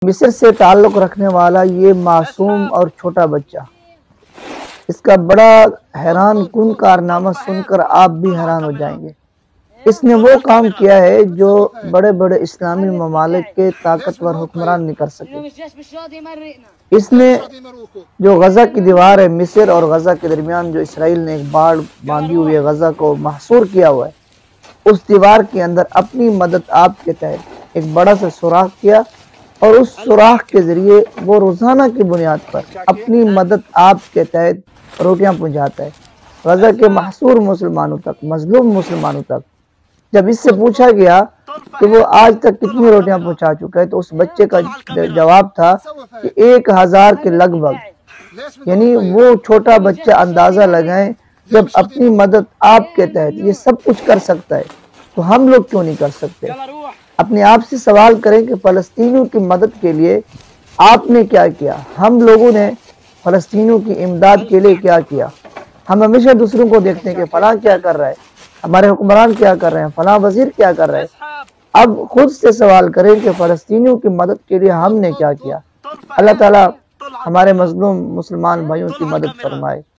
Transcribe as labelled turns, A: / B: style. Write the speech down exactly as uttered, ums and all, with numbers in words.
A: مصر سے تعلق رکھنے والا یہ معصوم اور چھوٹا بچہ، اس کا بڑا حیران کن کارنامہ سن کر آپ بھی حیران ہو جائیں گے۔ اس نے وہ کام کیا ہے جو بڑے بڑے اسلامی ممالک کے طاقتور حکمران نہیں کر سکے۔ اس نے جو غزہ کی دیوار ہے، مصر اور غزہ کے درمیان جو اسرائیل نے ایک باڑ باندھی ہوئی ہے، غزہ کو محصور کیا ہوا ہے، اس دیوار کے اندر اپنی مدد آپ کے تحت ایک بڑا سا سوراخ کیا، اور اس سوراخ کے ذریعے وہ روزانہ کی بنیاد پر اپنی مدد آپ کے تحت روٹیاں پہنچاتا ہے غزہ کے محصور مسلمانوں تک، مظلوم مسلمانوں تک۔ جب اس سے پوچھا گیا کہ وہ آج تک کتنی روٹیاں پہنچا چکا ہے، تو اس بچے کا جواب تھا کہ ایک ہزار کے لگ بھگ۔ یعنی وہ چھوٹا بچہ اندازہ لگائیں، جب اپنی مدد آپ کے تحت یہ سب کچھ کر سکتا ہے تو ہم لوگ کیوں نہیں کر سکتے؟ اپنے آپ سے سوال کریں کہ فلسطینیوں کی مدد کے لیے آپ نے کیا کیا؟ ہم لوگوں نے فلسطینیوں کی امداد کے لیے کیا کیا؟ ہم ہمیشہ دوسروں کو دیکھتے ہیں کہ فلاں کیا کر رہا ہے، ہمارے حکمران کیا کر رہے ہیں، فلاں وزیر کیا کر رہے ہیں۔ اب خود سے سوال کریں کہ فلسطینیوں کی مدد کے لیے ہم نے کیا کیا؟ اللہ تعالیٰ ہمارے مظلوم مسلمان بھائیوں کی مدد فرمائے۔